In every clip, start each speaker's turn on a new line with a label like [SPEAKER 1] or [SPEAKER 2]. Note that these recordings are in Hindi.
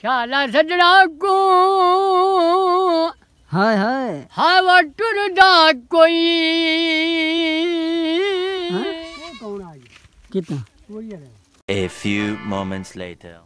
[SPEAKER 1] शाला सजना को
[SPEAKER 2] हाय हाय
[SPEAKER 1] हवा टुरदा कोई कौन आ गया
[SPEAKER 2] कितना
[SPEAKER 3] A few moments later.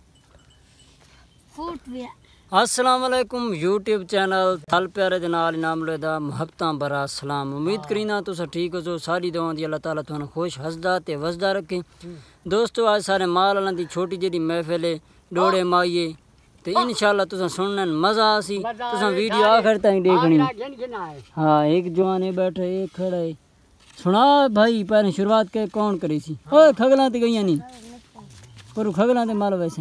[SPEAKER 2] अस्सलाम वालेकुम यूट्यूब चैनल थल प्यारे दे नाल इनाम लेदा मुहब्बतां भरा सलाम। उम्मीद करीना तुस ठीक हो जो सारी दुआं दी अल्लाह ताला तुहानू खुश हसदा ते वसदा रखे। दोस्तों आज सारे माल वालां दी छोटी जेही महफिल है डोड़े माइये ते इंशाल्लाह तुसां सुनन मजा आसी। तुसां वीडियो आखिर तक देखनी। हाँ एक जवान है बैठे एक खड़ा है। सुना भाई पहले शुरुआत के कौन करी सी ओए खगलां ते गईयां नहीं पर खगलां ते माल वैसे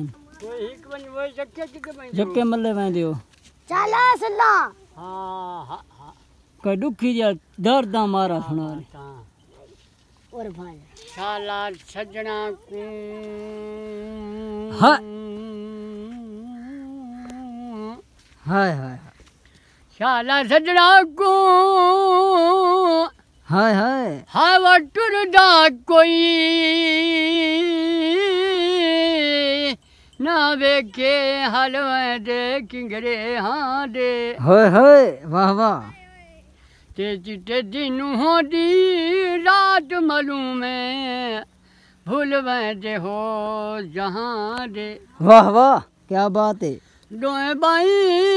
[SPEAKER 2] जक्के मल्ले वेंदे हो
[SPEAKER 4] चला सल्ला
[SPEAKER 1] हां
[SPEAKER 2] कोई दुखी जा दर्द दा मारा सुना
[SPEAKER 4] और भाई
[SPEAKER 1] शाला सजना को
[SPEAKER 2] हाय हाय हाय
[SPEAKER 1] शाला सजना को
[SPEAKER 2] हाय हाय
[SPEAKER 1] हवा टुरदा कोई ना वेखे हलवे दे किंगरे हाँ दे
[SPEAKER 2] हाय हाय वाह वाह
[SPEAKER 1] ते चिट्टे दिन होती रात मालूम है भूल दे हो जहाँ दे
[SPEAKER 2] वाह वाह क्या बात है।
[SPEAKER 1] दोए बाई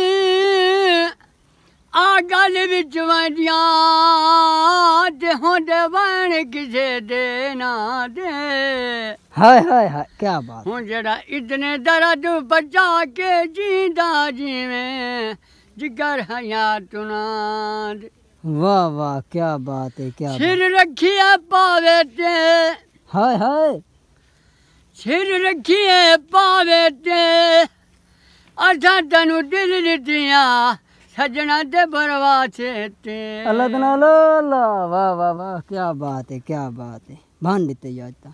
[SPEAKER 1] आ गल विच वडिया ते होंदे वण किसे दे ना दे
[SPEAKER 2] हाय हाय हाय क्या बात।
[SPEAKER 1] हूँ जरा इतने दर्द बचा के जींदा जीवें जिगर हयात ना दे
[SPEAKER 2] वाह वाह क्या बात है क्या
[SPEAKER 1] सिर रखिए पावे ते
[SPEAKER 2] हाय हाय
[SPEAKER 1] सिर रखिए पावे ते असा तनु दिल दितिया सजना ते बरवा ते
[SPEAKER 2] अल्लाह तआला वाह वाह वाह क्या बात है क्या बात है। भान देते जाता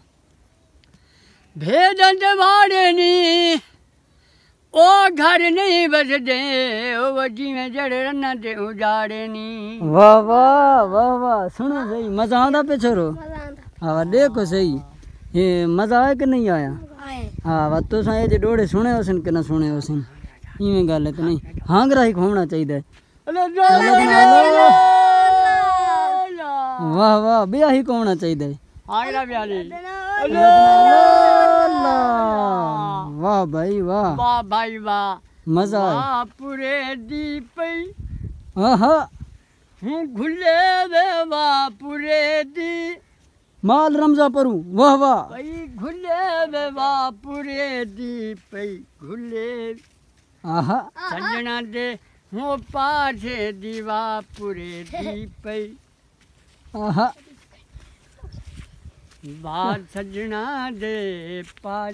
[SPEAKER 1] भेदन वाड़े नी ओ घर नहीं बसदे ओ जिवें जड़े रन्ना ते उजाड़े नी।
[SPEAKER 2] वाह वाह वाह वाह सुनो सही मजा आंदा पे छोरो। हाँ देखो सही ये मजा आया कि नहीं आया। हाँ वाह तुस ये डोड़े सुने होसन कि ना सुने होसन इवें गल तो नहीं हाँ ग्राही होना चाहिए। वाह वाह ब्याही को होना चाहिए। वाह भाई वाह
[SPEAKER 1] वाह भाई वाह
[SPEAKER 2] मजा
[SPEAKER 1] आया पूरे दी पई
[SPEAKER 2] आहा
[SPEAKER 1] हूँ घुले वे वाह पूरे दी
[SPEAKER 2] माल रमजा परू वाह वाह
[SPEAKER 1] पई घुले वे वाह पूरे दी पई घुले
[SPEAKER 2] आहा
[SPEAKER 1] सजना दे हूँ पाछे दीवा पूरे दी पई
[SPEAKER 2] आहा
[SPEAKER 1] बात सजना दे पास।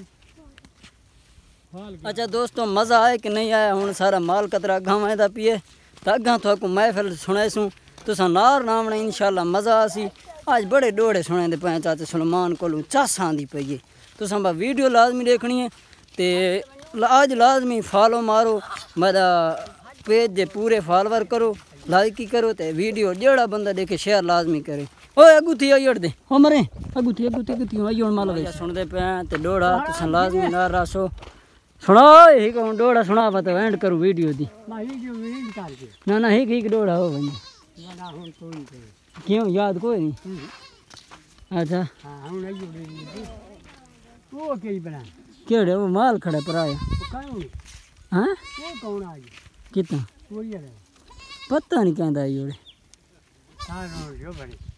[SPEAKER 2] अच्छा दोस्तों मज़ा आया कि नहीं आया हूँ सारा माल कतरा अग्गा वैदा पिए तो अग्गा थोकू महफिल सुनाईसूँ तुसा नार नामने इंशाल्लाह मज़ा आसी। आज बड़े डोड़े सुने दे पे चाचे सुलेमान कोलू चासा आंदी पई है तुसा वीडियो लाजमी देखनी है ते आज लाजमी फॉलो मारो मेरा पेज दे पूरे फॉलोवर करो लाइक ही करो ते वीडियो जेड़ा बंदा देखे शेयर लाजमी करे। ओए अगू थी आई दे हो मरे अगू थी आई हुण माल वे सुनदे पे ते डोड़ा तुसा लाजमी नार रासो सुना ही कौन डोड़ा सुना पता एंड करूँ वीडियो दी ना ना ही डोड़ा हो भाई क्यों याद कोई नहीं। अच्छा केड़े वो माल खड़े पर आया हाँ कितना पता नहीं कहता